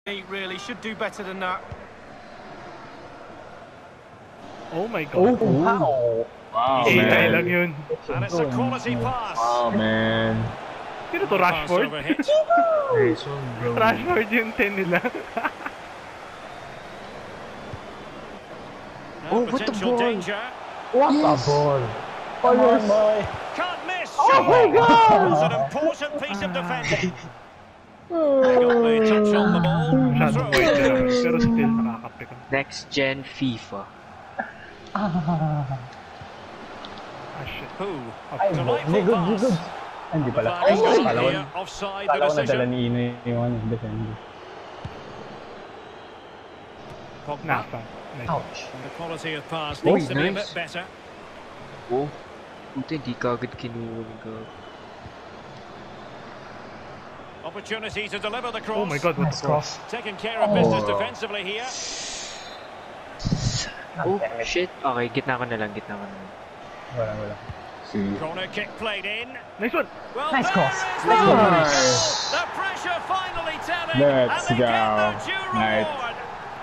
Really should do better than that. Oh my God. Wow. Wow, AI man. lang yun. And it's a quality pass. Wow, man. Sino to, Rashford? Rashford yung 10 nila. Oh, what the ball? Danger. What the ball? Come on, boy. Can't miss. Oh my God! It was an important piece of defending. They got the touch on the ball. Masyadong wait lang. Pero still nakakape ka. Next gen FIFA. Ah, shit. Who? Ay, Delightful good. pass. Hindi pala. Offside the Kala ko nadala decision. ni Ino yung defender. Pogba. Nasa. Nice. Ouch. And the quality of pass Oh, needs to be a nice. bit better. Oh. Puti, di ka agad kinuha ni Gab. Opportunity to deliver the cross. Oh my God, what Nice the cross. cross. Taking care of business defensively here. Oh, shit. Okay, gitna ko na lang. Wala. See. Corner kick played in. Nice one. Well, Nice there cross. is Nice the one. Nice. The pressure finally telling. Let's and they go. get their due Nice. reward.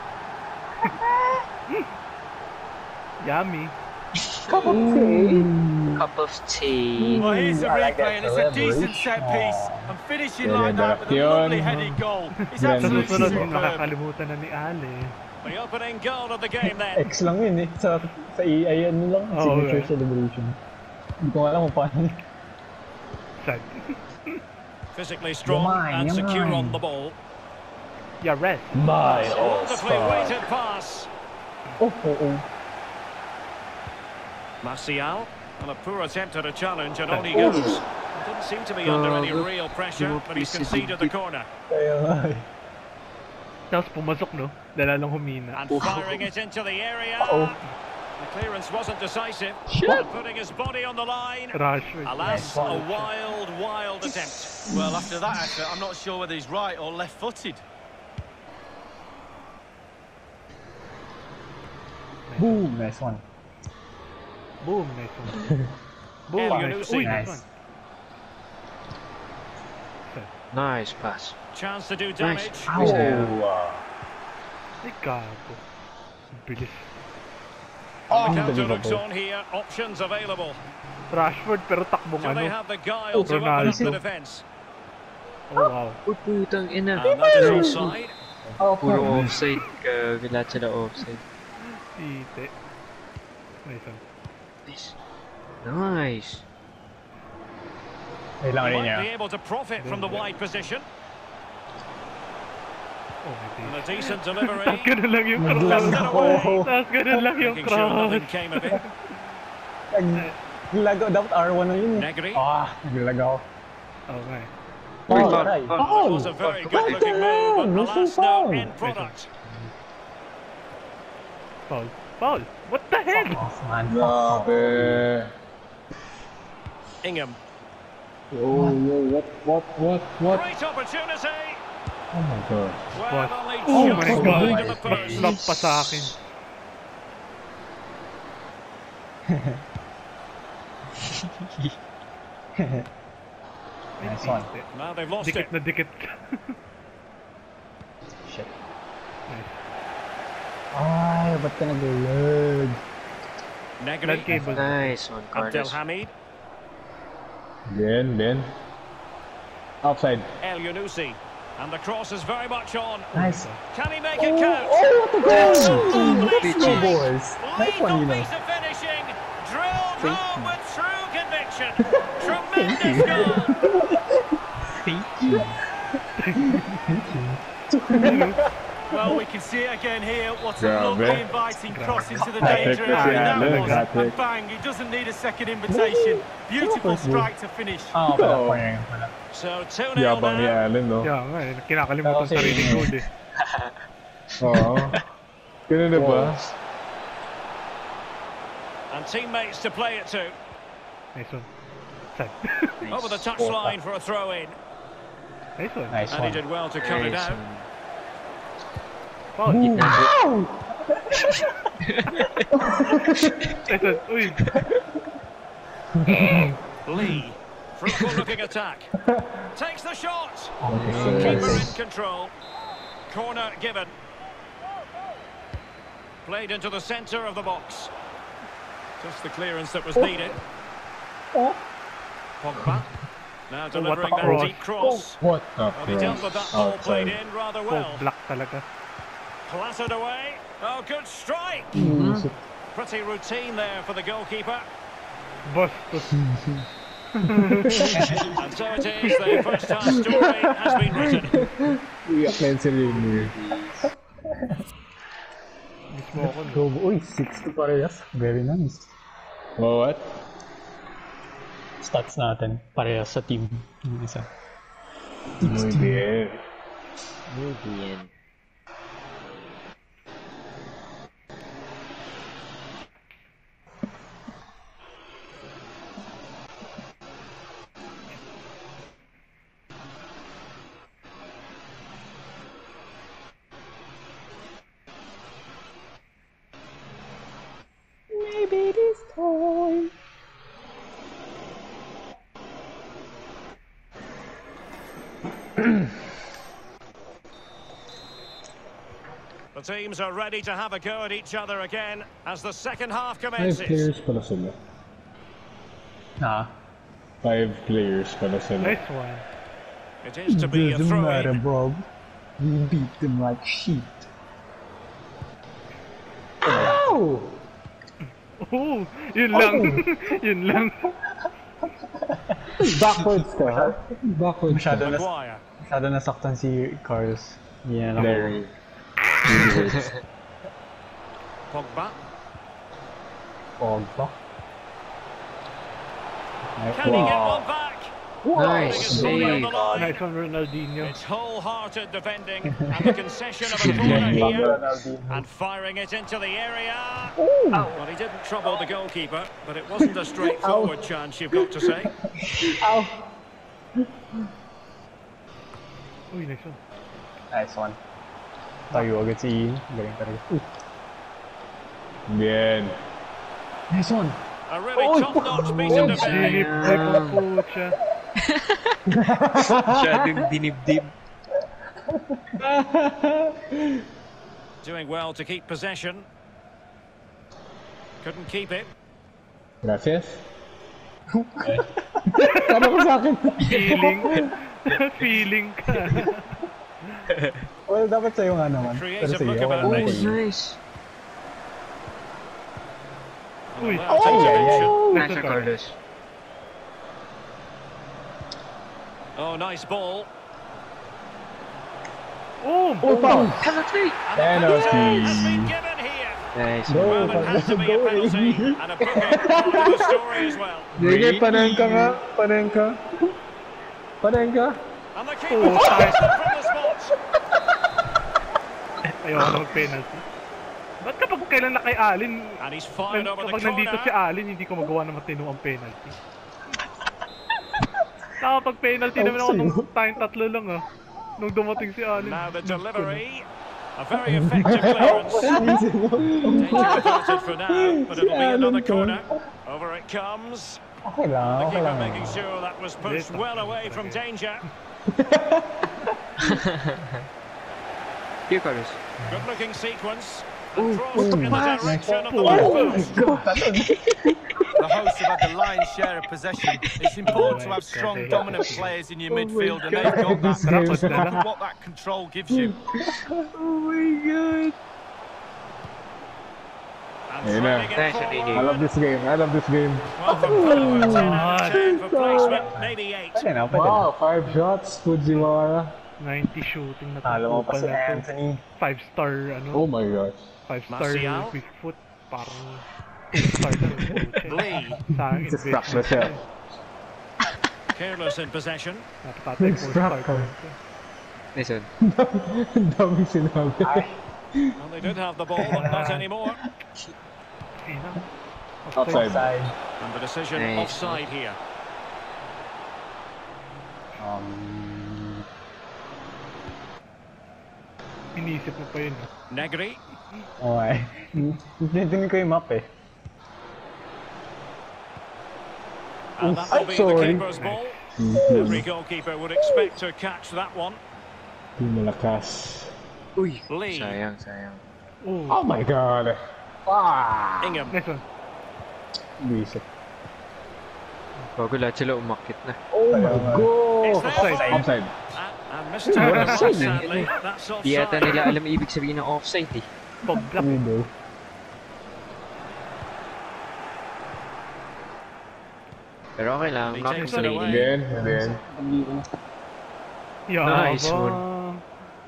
Yummy. Cup of tea. Well, here's the I like replay, and that it's a decent set celebration. piece. And finishing Yeah, like that with a yun. lovely headed goal. It's Yan. Sa absolutely susunod, superb. nakakalimutan na ni Ale. The opening goal of the game then. X lang yun eh. Sa EA ano lang, Oh, signature okay. celebration. Hindi ko alam kung paano. Sad. Physically strong Yaman, and secure yaman. on the ball. Yeah, red. My Wonderfully weighted pass. Oh. Martial. And a poor attempt at a challenge and on he goes. Didn't seem to be under any real pressure, but he's conceded the corner. Kaya nga eh. Tapos pumasok, no? Dala lang humina. And firing it into the area. Uh-oh. The clearance wasn't decisive. And putting his body on the line. Rashford. Alas, a wild attempt. Well, after that effort, I'm not sure whether he's right or left-footed. Boom! Nice one. Boom, nice one. Boom, El nice. Yunusi. Uy, nice Nice. one. Nice pass. Chance to do damage. Ow! Ay, gago. Ang bilis. The counter looks on here. Options available. Rashford, pero takbong Do they ano. have the guile to open up Ronaldo. the defence? Oh, wow. Oh, putang ina. And that is offside. Puro offside. Lahat sila offside. Ite. Nice one. Nice. Ay lang rin Might niya. be able to profit from the wide position. Oh, my And God. a decent delivery. Tapos ganun lang yung Naglag cross. ako. Tapos ganun lang yung Making sure cross. nothing came of it. Naglag ako. Dapat R1 na yun eh. Negri. Naglag ako. Okay. Uy, Oh, foul, right. foul. It was a very good looking move, but alas, no end product. Foul. Foul. What the hell? Off, man. Grabe. Ingham. What? Great opportunity. Oh my God. Well, only Oh just my wide God. of the post. Slap pa sa akin. Nice one. Now they've lost Dikit it. na dikit. Shit. Nice. Ay, ba't ka nag-lag? Blood Negri. cable. Nice one, Abdel Carlos. Hamid. Then. Outside. El Yunusi. And the cross is very much on. Nice. Can he make it count? Oh, what the goal! Lovely Let's go, strike. boys. Nice one, Lethal you know. piece of finishing. Drilled Thank home you. with true conviction. Tremendous goal. Well, we can see it again here. What a Grabe. lovely inviting cross into the Hat-trick danger pa si area that Allen, was. hat-trick. And bang, he doesn't need a second invitation. Beautiful strike to finish. Ah, pala. Corner pala. So 2-0 Yabang ni now. Allen, no? Kaya nga eh, kinakalimutan Kasi- sariling goal eh. Oo. Ganun na ba? And teammates to play it to. Nice one. Sad. Over the touchline for a throw in. Nice one. Nice And he one. did well to cut it Nice out. one. Foul. Boom. Nice one. Uy. Lee. Fruitful looking attack. Takes the shot. Okay. Keeper in control. Corner given. Played into the centre of the box. Just the clearance that was needed. Pogba. Now delivering what a that cross. deep cross. What the Well, he dealt with that ball played Outside. in rather Oh, well. black talaga. Clattered away. Oh, good strike. Pretty routine there for the goalkeeper. Bastos. And so it is, the first half story has been written. Iyak na yun si Rimmer. Mismo ako. No? Go, uy, 60 parehas. Very nice. Oh, what? Stats natin, parehas sa team. Yung isa. Muy bien. Muy bien. Maybe this time. The teams are ready to have a go at each other again as the second half 5 commences. players pala sila. Ah, 5 players pala sila. Nice one. It is to be a doesn't matter, throw-in. Bob. We beat them like shit. Oh, yun lang. Yun lang. Backwards ka, ha? Backwards ka. Maguire. Masyado nasaktan si Carlos. Yeah, Larry. Pogba. Pogba. Can he get one back? Nice Putting it on save. the line. Nice one, Ronaldinho. It's wholehearted defending and the concession of a corner here and firing it into the area. Well, he didn't trouble the goalkeeper, but it wasn't a straightforward chance, you've got to say. Uy, nice one. Nice one. Tayo agad si Ian. Galing talaga. Bien. Nice one. A really top-notch piece of defending. Dinip-dip ang pucha. Masyadong dinibdib. Doing well to keep possession. Couldn't keep it. Gracias. Feeling. Feeling ka. Well, dapat sa'yo nga naman. Pero Creative sige, look okay about lang Oh, this. sa'yo. nice. Uy. Well, intervention. Nice one, Carlos. Oh, nice ball. Oh, Penalty! And the Penalty. penalty has been given here. Nice Go. one. Well, it has to be a penalty and a booking part of the story as well. Sige, panahin ka nga. Panahin ka. Panahin ka. And the keeper takes it from the spot. Ayoko na mag-penalty. Ba't kapag kailan na kay Alin, And he's fired over the kapag nandito si corner. Alin, hindi ko magawa na matino ang penalty. Kapag penalty naman ako nung tayong tatlo lang ah. Nung dumating si Alin. Now the delivery. A very effective clearance. Danger averted for now, but it'll be another corner. Over it comes. Okay lang, The okay keeper lang. making sure that was pushed well away from danger. Here, Carlos. Good looking sequence. And crossed in the direction of the post. The hosts have had the lion's share of possession. It's important to have strong, dominant players in your midfield, and they've got that. Just look at what that control gives you. And Ayun na. threading it Nice, forward. Adini. I love this game. I love this game. Well, for follower, 10 out of 10 for placement, maybe 8. Pwede na, pwede na. Wow, 5 shots. Fujiwara. 90 shooting na Talo mo pa si na to. Anthony. 5-star ano, Oh my gosh. 5-star Martial. quick foot. Parang 2-star na yung pucha. Lee, Sa akin, Struck na siya. careless in possession. Napatatay 4-star ko. Nice one. Ang daming sinabi. Well, they did have the ball, but not anymore. Ina. Offside. Side. And the decision Nice. offside here. Inisip mo pa yun. Negri. Okay. Tinitingin ko yung map eh. And that will be the sorry. keeper's ball. Every goalkeeper would expect to catch that one. Hindi malakas. Uy, Lee. sayang. Oh my god. Ah! Ingham. Nice one. Buisit. Bago lahat sila umakit na. Oh my Is god! there Offside. And missed it, Offside. sadly. That's Di yata offside. nila alam ibig sabihin ng offside eh. Pag-block. Window. Pero okay lang, He not takes it complaining. away. Again. Nice Yabang. one.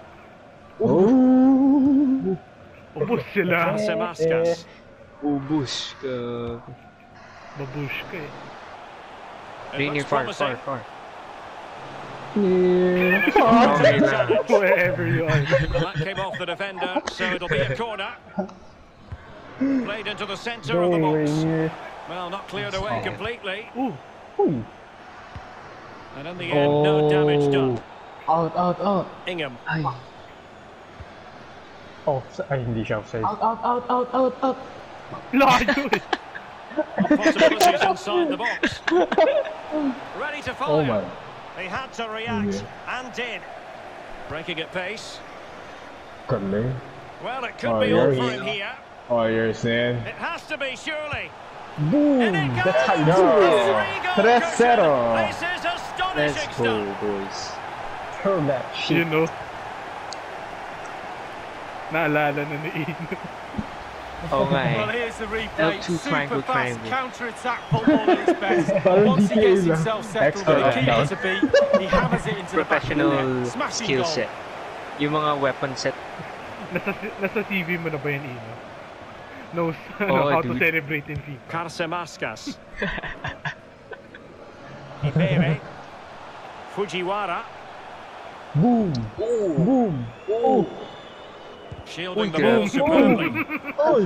Oh! Ubus sila. Semaskas. Ubus. Babush ka eh. It Rainier, looks far. promising. Yeah. Wherever you are. Well, that came off the defender, so it'll be a corner. Played into the centre of the box. Well, not cleared away completely. Ooh. Uy. And in the end, no damage done. Out. Ingham. Ay. Ay, hindi siya offside. Out. Layo eh. Possibilities inside the box. Ready to Oh my. fire. He had to react and did. Breaking at pace. Galing. Well, it could Oh, be all you're for him here. here. Oh, you're saying. It has to be, surely. Boom! And it goes! That's how you A do it. three-goal 3-0. cushion. This is astonishing Let's go, stuff. boys. Turn that You shit. know. Naalala na ni Ino. Oo nga eh. Well, here's the replay. L2 Super triangle, fast triangle. counter-attack football at its best. Parang Once he DK gets na. himself settled Expert with the keeper down. to beat, he hammers it into the back of the Professional net. Smashing skill goal. set. Yung mga weapon set. Nasa CV mo na ba yan, Ino? Knows Oo, how to dude. celebrate in FIFA. Karsemaskas. Ibere. Fujiwara. Boom! Boom! Oh! Shielding Uy, the ball grabe. superbly. Oh!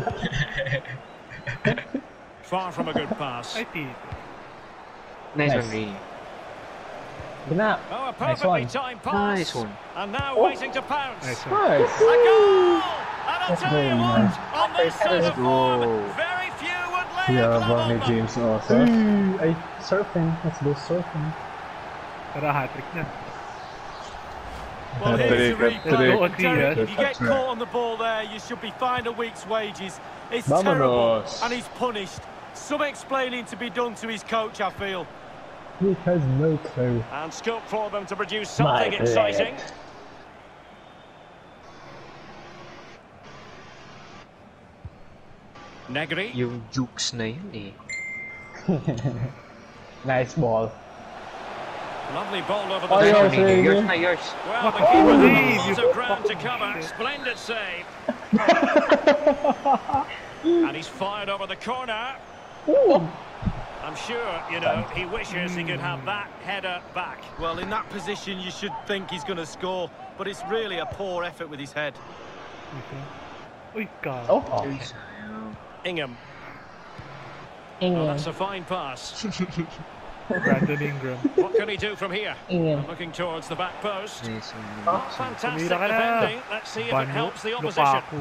Far from a good pass. I see. Nice Nice. one, Rainier. Gina! Oh, a Nice perfectly one. timed pass. Nice one. And now waiting to pounce. Nice one. Nice! A goal! And I'll That's tell you very what, nice. on this sort Let's of form, go. very few would lay a Yeah, glove Bonnie on them. James also. Ay, surfing. Let's go surfing. Tara, hat-trick na. Well, here's the replay. Hat-trick. Derek, if you get That's right. caught on the ball there, you should be fined a week's wages. It's Vámonos. terrible, and he's punished. Some explaining to be done to his coach, I feel. He has no clue. And scope for them to produce something My exciting. lord. Negri. Yung jukes na yun eh. Nice ball. Lovely ball over the Oh, top. yeah. Nice one, Rainier. Yours na, yours. Well, the Oh, keeper leave, had you lots of ground to fucking cover. shit. Splendid save. And he's fired over the corner. I'm sure, you know, he wishes he could have that header back. Well, in that position, you should think he's going to score, but it's really a poor effort with his head. Uy, ka. Oh! Ingham. Oh, that's a fine pass. Brandon Ingram. What can he do from here? Ingham. Looking towards the back post. Nice one. Oh, fantastic Tumira ka na. defending. Let's see if it Banyo, helps the opposition. Lukaku.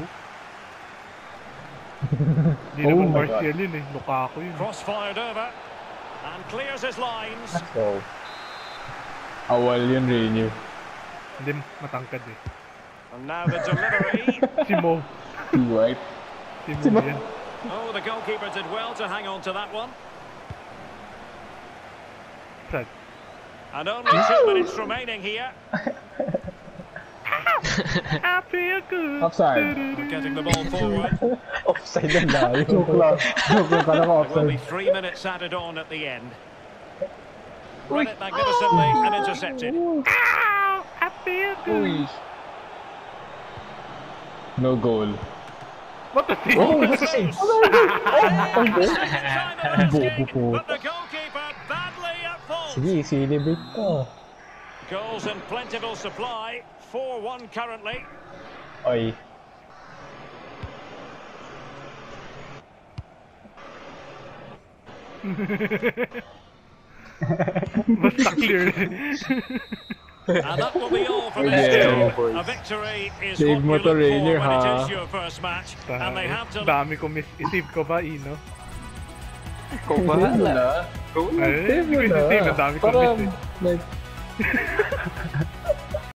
Di Oh naman my Martial yun eh. Lukaku yun. Cross-fired over. And clears his lines. Oh. Awal yun, Rainier. Hindi, matangkad eh. And now the delivery. Si Mo. White. Si Mo yan. Oh, the goalkeeper did well to hang on to that one. Sad. And only 2 minutes remaining here. Happy a good. Offside. Getting the ball forward. Offside na layo. Joke lang. Joke lang ka na There will be offside. 3 minutes added on at the end. Run it magnificently and intercepted. Ow! Happy a good. Uy. No goal. What the thing? Oh, that's the same. Bobo po. But the goalkeeper badly at fault. Sige, celebrate ka. Goals in plentiful supply. 4-1 currently. Oy. Basta clear. And that will be all for Yeah. this game. A victory is Save what mo you to, look Rainier, for when it ha? is your first match. And they have to... Dami ko miss. Isave ko ba, Ino? Ikaw bahala. Ay, Save mo hindi ko na. isisave. Ang dami ko Parang, miss eh. like,